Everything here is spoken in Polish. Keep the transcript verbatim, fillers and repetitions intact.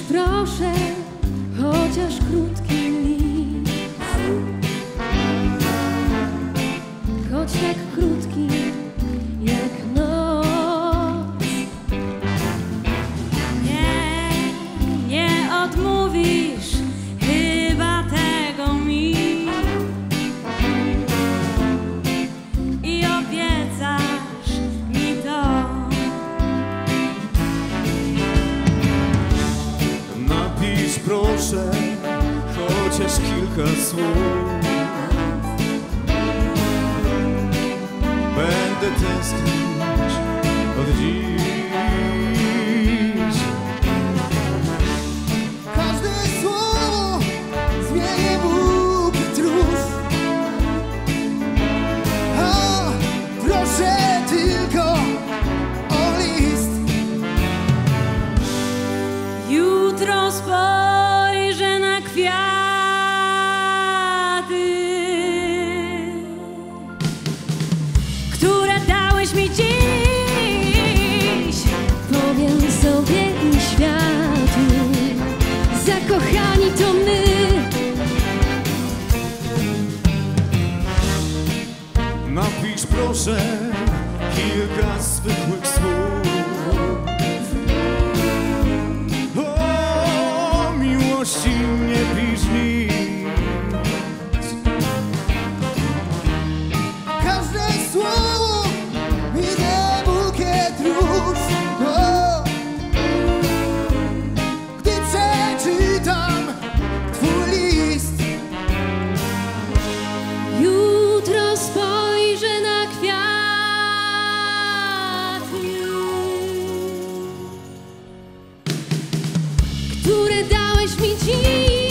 proszę, chociaż krótki list, choć tak krótki jak noc. Nie, nie odmówisz chyba tego mi i obiecasz mi to. Napisz proszę chociaż kilka słów. Będę tęsknić od dziś. Każde słowo zmienię bukiet róż. A proszę tylko o list. Jutro spojrzę na kwiaty, które dałeś mi dziś. Powiem sobie i światu, zakochani to my. Napisz proszę kilka zwykłych słów. O miłości nie pisz nic. Każde słowo minę bukiet róż. O, gdy przeczytam twój list. Jutro spojrzę na kwiaty, które dałeś mi dziś.